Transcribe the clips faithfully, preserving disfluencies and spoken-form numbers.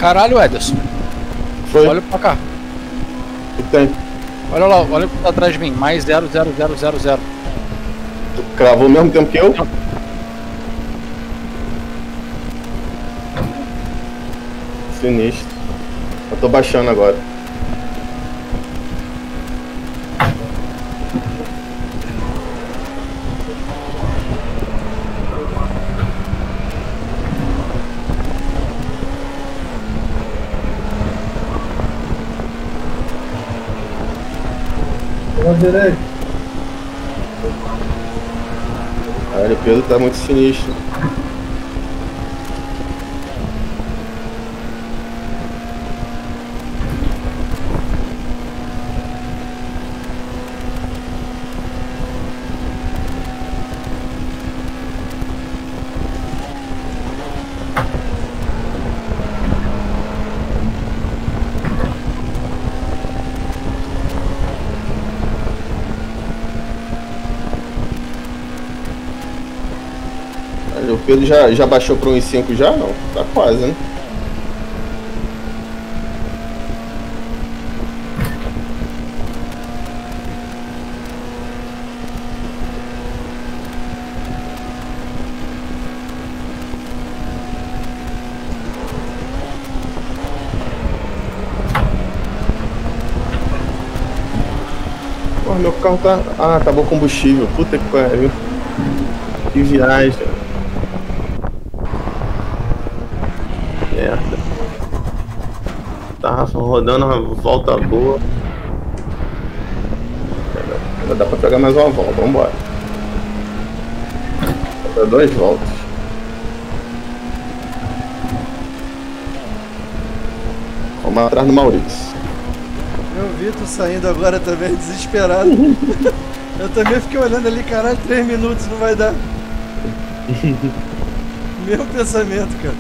Caralho, Ederson. Foi? Olha pra cá. O que tem? Olha lá, olha o que tá atrás de mim. Mais zero, zero, zero, zero, zero. Tu cravou ao mesmo tempo que eu? Sinistro. Eu tô baixando agora. Direito. Caralho, o Pedro tá muito sinistro. O Pedro já, já baixou para um i cinco já? Não, tá quase, né? Porra, meu carro tá... Ah, acabou o combustível. Puta que pariu. Que viagem. Merda. Tava rodando uma volta boa. Ainda dá pra pegar mais uma volta, vambora. Dá duas voltas. Vamos atrás do Maurício. Eu vi tu saindo agora também, desesperado. Eu também fiquei olhando ali, caralho, três minutos não vai dar. Meu pensamento, cara.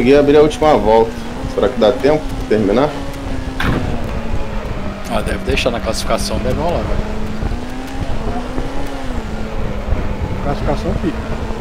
consegui abrir a última volta. Será que dá tempo de terminar? Ah, deve deixar na classificação, deve rolar, velho. Classificação fica.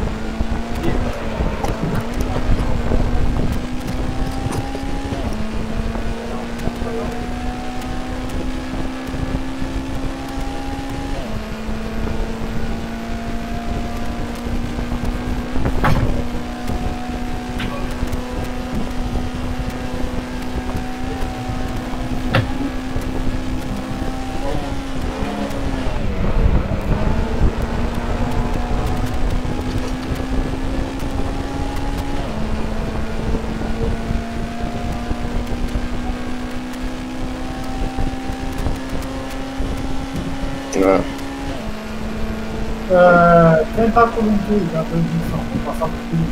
É, quem tá por um dia na transmissão? Vou passar por tudo.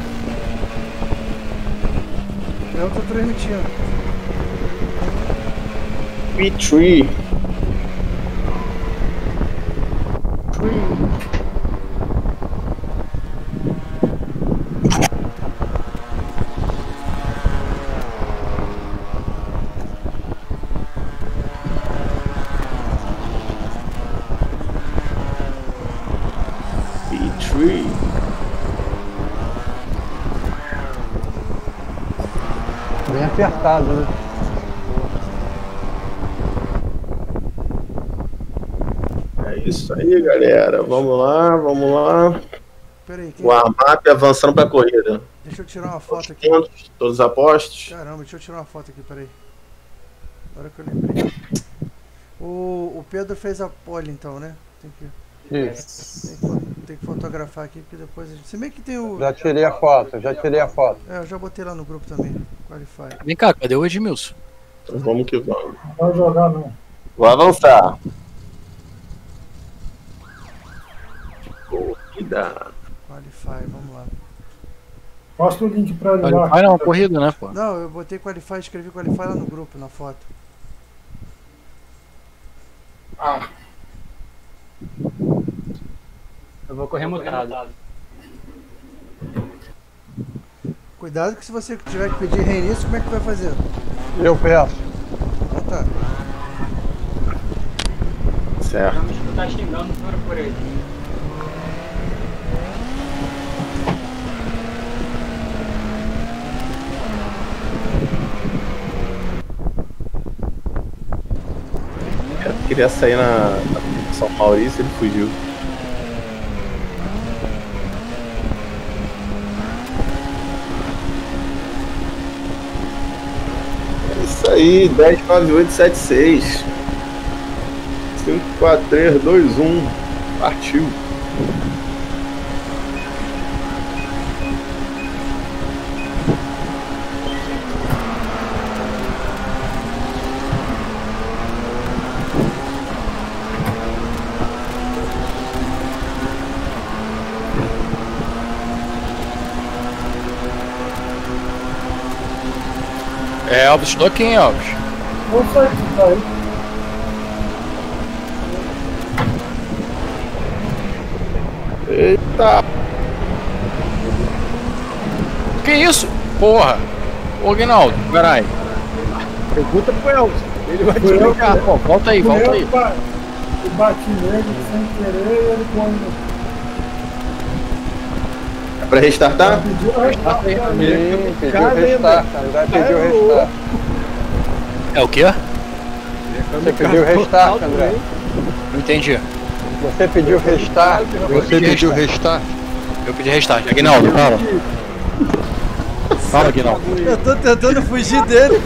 Eu tô transmitindo. P-Tree. P-Tree. Bem apertado, né? É isso aí, galera. Vamos lá, vamos lá. Pera aí, quem... O Armap avançando pra corrida. deixa eu tirar uma foto aqui. Todos, todos apostos. Caramba, deixa eu tirar uma foto aqui, peraí. Agora que eu lembrei. O, o Pedro fez a pole então, né? Tem que, Isso. tem, que, fo- tem que fotografar aqui, porque depois a gente... Se bem que tem o... Já tirei a foto, já tirei a foto. É, eu já botei lá no grupo também, Qualify. Vem cá, cadê o Edmilson? Então vamos que vamos. Não vai jogar, não. Vou avançar. Corrida. Qualify, vamos lá. Posta o link pra ele Olha, lá. vai não, corrida, né, pô? Não, eu botei Qualify, escrevi Qualify lá no grupo, na foto. Ah, Eu vou correr mutado. Cuidado que se você tiver que pedir reinício, como é que vai fazer? Eu peço. Então tá. Certo. Vamos escutar xingando por, por ele. Eu queria sair na, na São Maurício, ele fugiu. É isso aí, dez nove oito sete seis. cinco quatro três dois um. Partiu. É, Elvis, estou aqui, hein, Elvis? vou sair disso aí. Eita! Que isso? Porra! Ô, Guinaldo, caralho. Pergunta pro Elvis. Ele vai te Fui eu explicar. Pô, volta aí, Fui volta eu aí. que ba- que bati nele sem querer e ele quando É pra restartar? pediu a resposta. Sim, pediu Cada restart. André pediu restart. É o quê? Você pediu restart, André. Não entendi. Você pediu restart. Você pediu restart. Eu pedi restart. Guinaldo, fala. Fala, Guinaldo. Eu tô tentando fugir dele.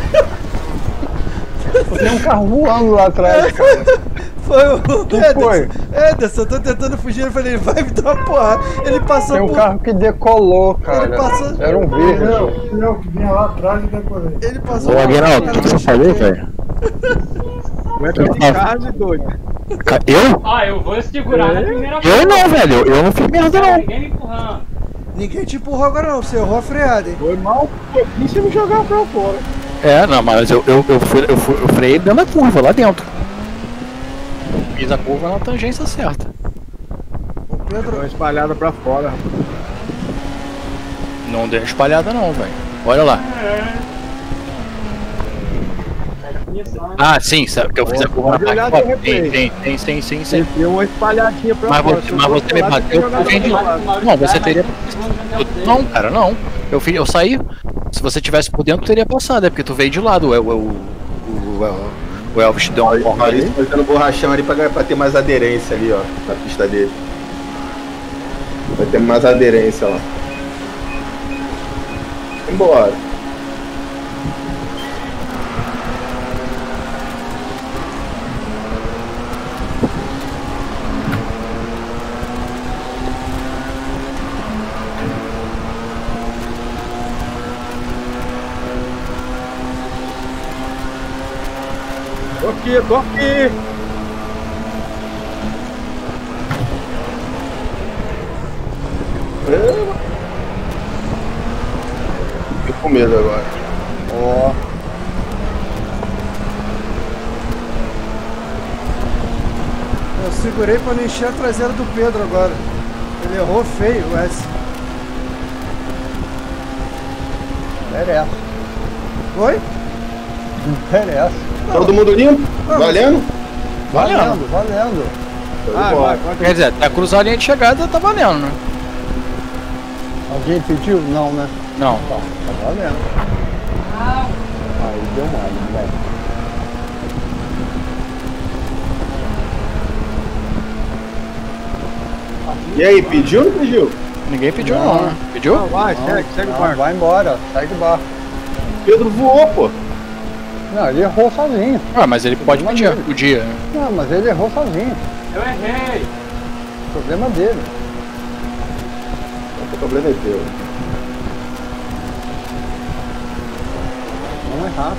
Tem um carro voando lá atrás, cara. Foi o Quem Ederson. foi? Ederson, eu tô tentando fugir. Eu falei, ele vai me dar uma porrada. Ele passou Tem um por. carro que decolou, cara. Ele passou- Era um Fui verde. eu, fui eu que vinha lá atrás e decorei. Ele passou Ô, por- Aguinaldo, o que você falou, velho? Vai pra de casa, doido. Eu? Ah, eu vou segurar na primeira Eu não, velho. Eu não fiz merda, não. Ninguém me empurrando. Ninguém te empurrou agora não, você errou a freada, hein? Foi mal, pouquinho você me jogar pra fora. É, não, mas eu, eu, eu, fui, eu, fui, eu freiei dentro da curva, lá dentro. Fiz a curva na tangência certa. O Deu Pedro, uma espalhada pra fora, rapaz. Não deu espalhada, não, velho. Olha lá. Ah, sim, sabe que eu fiz a curva na Pode olhar parte. no replay. Tem, tem, tem, sim, sim. Tem uma espalhadinha pra Mas fora. você, Se eu mas fosse você me lá, bateu, tem que eu vim de jogar lá. lá. Não, você teria. Não, cara, não. Eu, fiz, eu saí. Se você tivesse por dentro, teria passado, é porque tu veio de lado. O, o, o, o, o Elvis te deu uma porra Maurício ali. fazendo borrachão ali pra, pra ter mais aderência ali, ó, na pista dele. Vai ter mais aderência lá. Embora. Tô aqui, tô aqui. Fiquei com medo agora. Ó. Eu segurei pra não encher a traseira do Pedro agora. Ele errou feio, o S. Merece. Oi? Merece. Todo mundo limpo? Não. Valendo? Valendo. Valendo. Show de Ah, bola. vai, pode Quer dizer, até cruzar a linha de chegada tá valendo, né? Alguém pediu? Não, né? Não. Tá, tá valendo. Aí deu mal, moleque. E aí, pediu ou não pediu? Ninguém pediu, Não. não, né? Pediu? Não, vai, segue, segue o barco. Vai embora, segue o barco. Pedro voou, pô. Não, ele errou sozinho. Ah, mas ele pode pedir. Podia. Não, mas ele errou sozinho. Eu errei. Problema dele. O problema é teu. Não errar.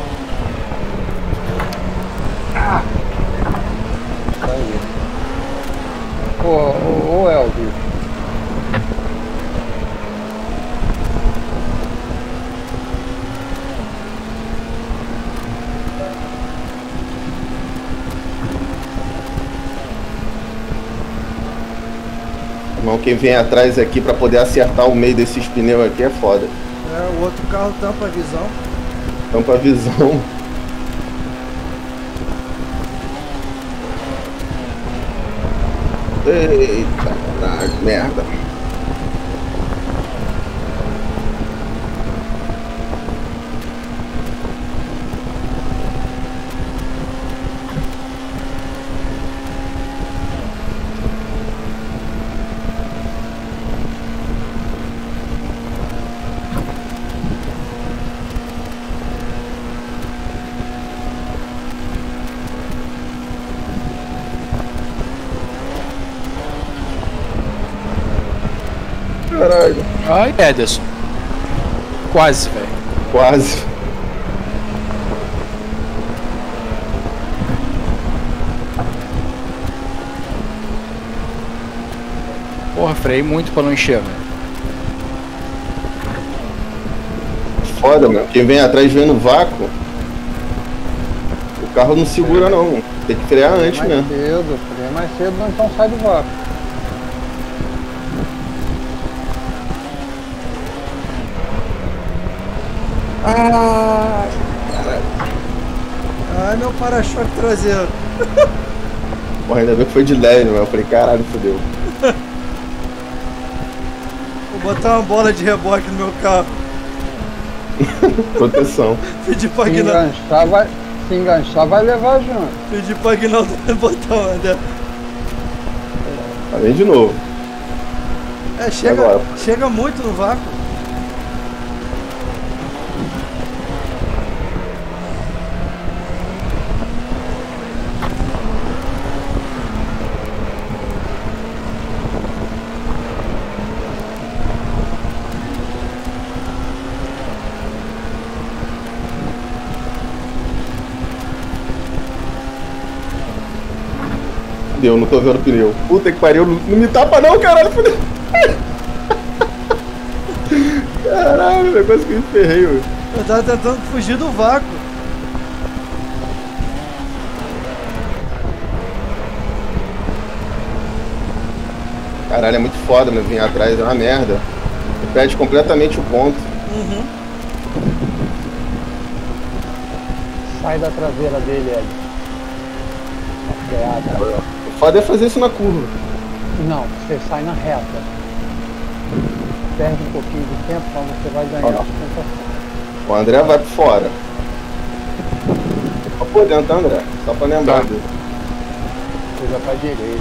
Isso aí. Ô, ô, ô Elvis. Irmão, quem vem atrás aqui pra poder acertar o meio desses pneus aqui é foda. É, o outro carro tampa a visão. Tampa a visão. Eita, caralho, merda. Caralho, Ai, Ederson. Quase, velho. quase. Porra, freiei muito pra não encher, velho. Foda, mano. Quem vem atrás vendo vácuo, o carro não segura não. Tem que frear antes mais mesmo. cedo, freia mais cedo, ou então sai do vácuo. Ai, meu para-choque traseiro. Porra, ainda bem que foi de leve, mano. Eu falei, caralho, fodeu. Vou botar uma bola de reboque no meu carro. Proteção. Pedir pra Se Aguinaldo, enganchar, vai, se enganchar, vai levar junto. pedir pra Aguinaldo botar uma dela. Tá vem de novo. É, chega, Agora. chega muito no vácuo. Deu, não tô vendo o pneu. Puta que pariu, não, não me tapa não, caralho. Fudeu. Caralho, eu quase que me ferrei, mano. Eu tava tentando fugir do vácuo. Caralho, é muito foda, mano. Vir atrás é uma merda. Perde completamente o ponto. Uhum. Sai da traseira dele, Ed. Freada. O foda é fazer isso na curva. Não, você sai na reta. Perde um pouquinho de tempo, mas você vai ganhar Ó. sustentação. O André vai por fora. Só por dentro, tá, André? Só pra lembrar. Tá. dele. Seja pra direita.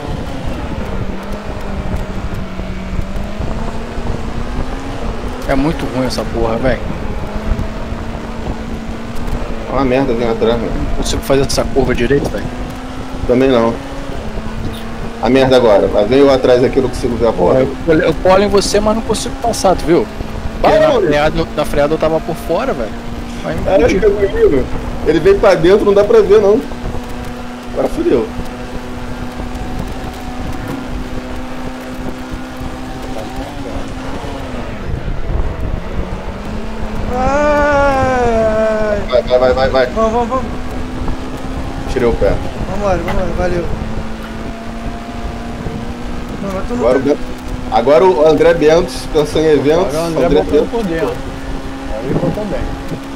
É muito ruim essa porra, velho. É uma merda vir atrás, mano. Não consigo fazer essa curva direito, velho. Também não. A merda agora. Vai ver eu atrás aqui, eu não consigo ver a Porra, porta. eu, eu colo em você, mas não consigo passar, tu viu? Porque Vai, na mano. freada, na freada eu tava por fora, velho. Aí me Caralho, fudi. que comigo. Ele veio pra dentro, não dá pra ver, não. Agora fudeu. Ai, Vai, vai, vai, vai, vai. vamos, vamos, vamos. Tirei o pé. Vambora, vambora, valeu. Não, mas tu não Agora o, tá... Bento- agora o André Bento, pensou em eventos. Agora o André botou por dentro. Agora ele botou bem.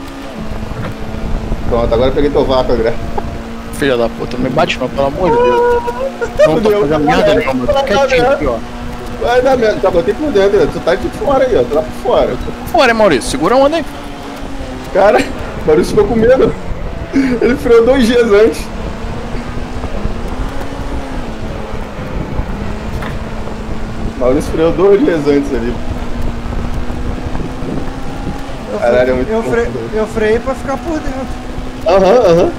Pronto, agora eu peguei teu vácuo, André. Filha da puta, não me bate não, pelo amor de Deus. Não tô Fudeu. fazendo merda nenhuma, tô quietinho aqui, ó. Vai dar merda, tá botei por dentro, né? Tu tá aqui fora aí, ó. Tu tá por fora. Fora, hein, Maurício, segura a onda aí. Cara, o Maurício ficou com medo. Ele freou dois dias antes. O Maurício freou dois dias antes ali. Eu, Caralho, é fre... muito eu, bom. fre... eu freiei pra ficar por dentro. Aham, aham.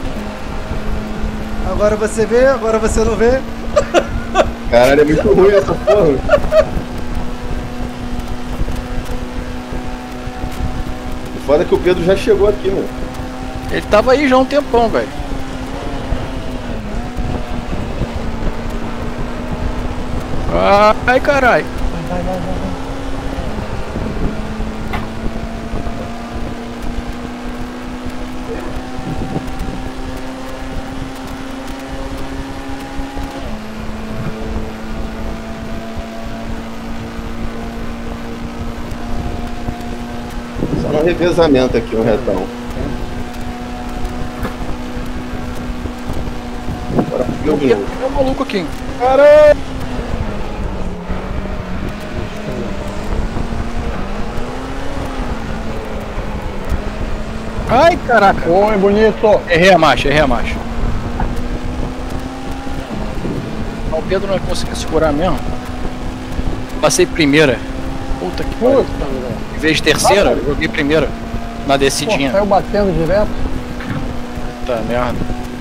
Agora você vê, agora você não vê. Caralho, é muito ruim essa porra. O foda é que o Pedro já chegou aqui, mano. Ele tava aí já há um tempão, velho. Ai, carai. Vai, vai, vai, vai. Só no revezamento aqui, um retão. Agora fudeu de novo. É um maluco aqui. hein? Caralho! Ai, caraca. Oi, bonito. Errei a marcha, errei a marcha. O Pedro não ia conseguir segurar mesmo. Passei primeira. Puta que pariu. Puta, André. Em vez de terceira, eu joguei primeira. Na Pô, descidinha. saiu batendo direto. Puta merda.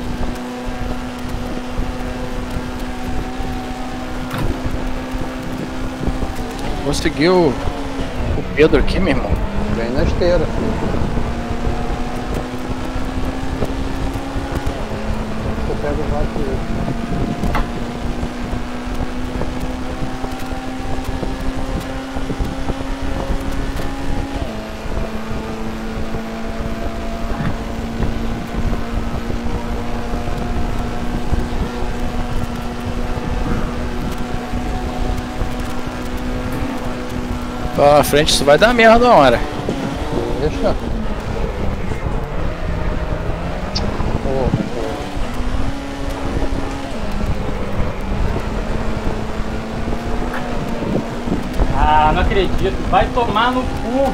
Conseguiu o Pedro aqui, meu irmão. Vem na esteira. Você pega o vácuo dele. Lá na frente isso vai dar merda uma hora. Deixa. Pô, pô. Ah, não acredito. Vai tomar no cu.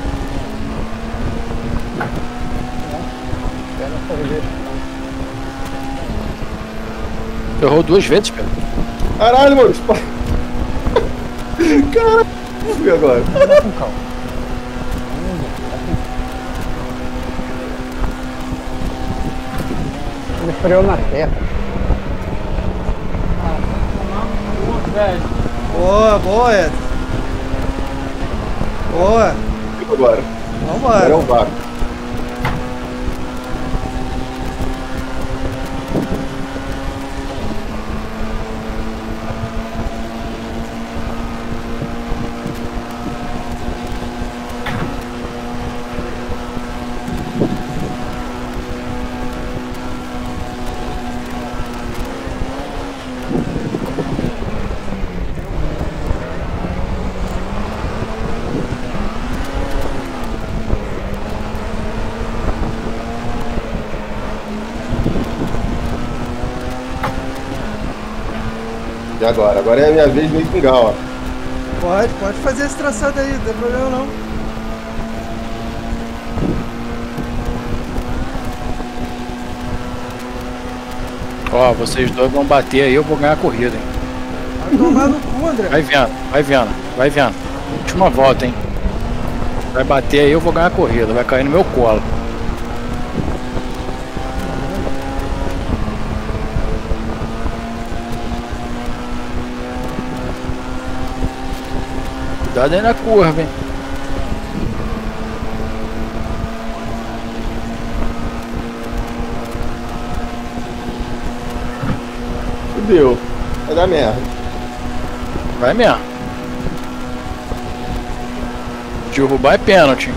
Pega essa rede. Errou duas vezes, Pedro. Caralho, Maurício! Caralho! E agora? Vai com calma. Ele freou na terra. Pô, velho. Boa, boa, Ed. Boa. E agora? Agora é o Vambora. vácuo. E agora? Agora é a minha vez de me pingar, ó. Pode, pode fazer esse traçado aí, não tem problema não. Ó, vocês dois vão bater aí, eu vou ganhar a corrida, hein? Vai tomar no cu, André. Vai vendo, vai vendo, vai vendo. Última volta, hein? Vai bater aí, eu vou ganhar a corrida, vai cair no meu colo. Cuidado aí na curva, hein? Fudeu. Vai dar merda. Vai mesmo. Derrubar é pênalti.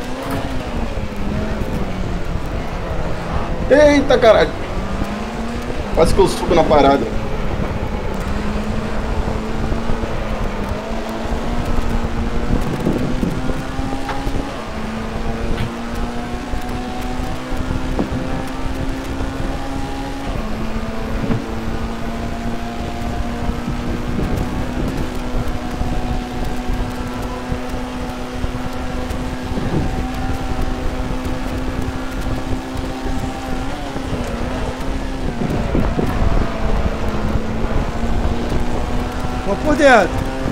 Eita, caralho. Quase que eu subo na parada. Vou por dentro.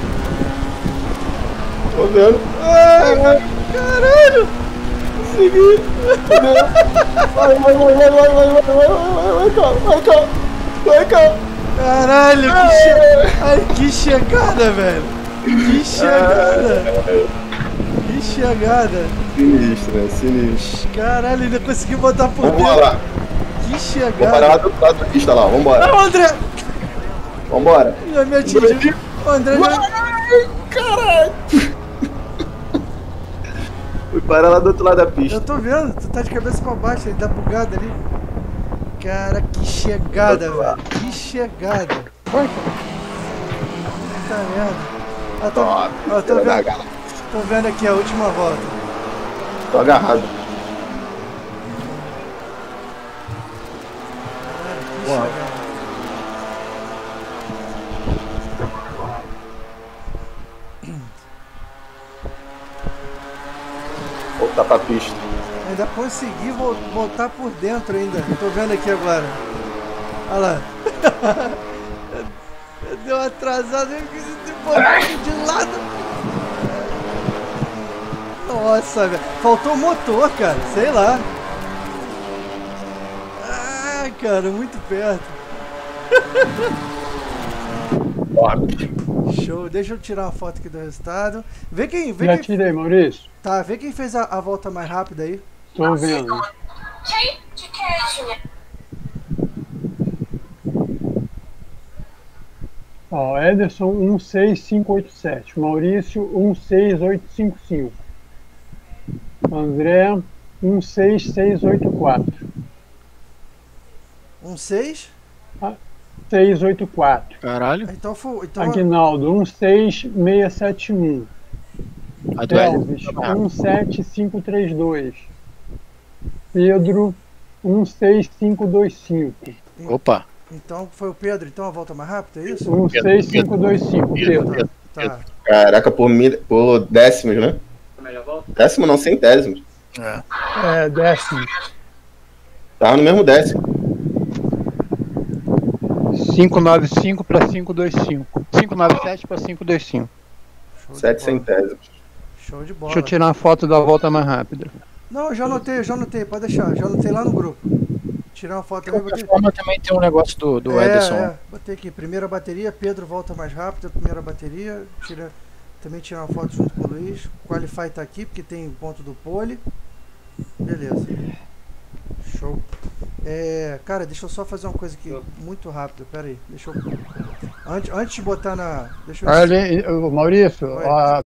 Tô vendo. Ai, caralho. Consegui. Vai, vai, vai, vai, vai, vai, vai, vai, vai, vai, vai, cá, vai, cá. Vai, cá. Caralho, que, che... Ai, que chegada, velho. Que chegada. Que chegada. Sinistro, né? Sinistro. Caralho, ainda consegui botar por Vamos dentro. lá. Que chegada. Vou parar lá do lado da pista lá, vambora. Não, André. Vambora. Já me atingiu. O André já... Ai, caralho. Fui parar lá do outro lado da pista. Eu tô vendo, tu tá de cabeça pra baixo, ele tá bugado ali. Cara, que chegada, velho. Que chegada. Puta merda. Ah, tô, Ó, ó, tô, da vendo, gala. tô vendo aqui a última volta. Tô agarrado. Caralho, que Boa. chegada. Voltar pra pista. Ainda consegui vol voltar por dentro ainda. Tô vendo aqui agora. Olha lá. Deu uma atrasada, eu quis botar de lado. Nossa, velho. Faltou o motor, cara. Sei lá. Ai, cara, muito perto. Show. Deixa eu tirar uma foto aqui do resultado. Vê quem... Vê Já quem... tirei, Maurício. Tá, vê quem fez a, a volta mais rápida aí. Tô vendo. Ó, Ederson um seis cinco oito sete, Maurício um seis oito cinco cinco, André um seis seis oito quatro. Um seis? seis oito quatro. Caralho. Então foi. Então... Aguinaldo um seis seis sete um. A do Hélio. Elvis um sete cinco três dois. Pedro um seis cinco dois cinco. Opa. Então foi o Pedro, então a volta mais rápida, é isso? um seis cinco dois cinco, Pedro. Tá. Caraca, por, mil, por décimos, né? Décimo não, centésimos. É. É, décimo. Tava no mesmo décimo. cinco nove cinco para cinco dois cinco. cinco nove sete para cinco dois cinco. Show de Sete bola. centésimos. Show de bola. Deixa eu tirar uma foto da volta mais rápida. Não, eu já anotei, eu já anotei, pode deixar, já anotei lá no grupo. Tirar uma foto De aí, qualquer botei. forma, também tem um negócio do, do é, Ederson. é, botei aqui, primeira bateria, Pedro volta mais rápido, primeira bateria, tira, também tirar uma foto junto com o Luiz. O Qualify tá aqui, porque tem o ponto do pole. Beleza. Show. É, cara, deixa eu só fazer uma coisa aqui muito rápido, pera aí, deixa eu... Antes, antes de botar na... Deixa eu... Olha, Maurício, Oi. a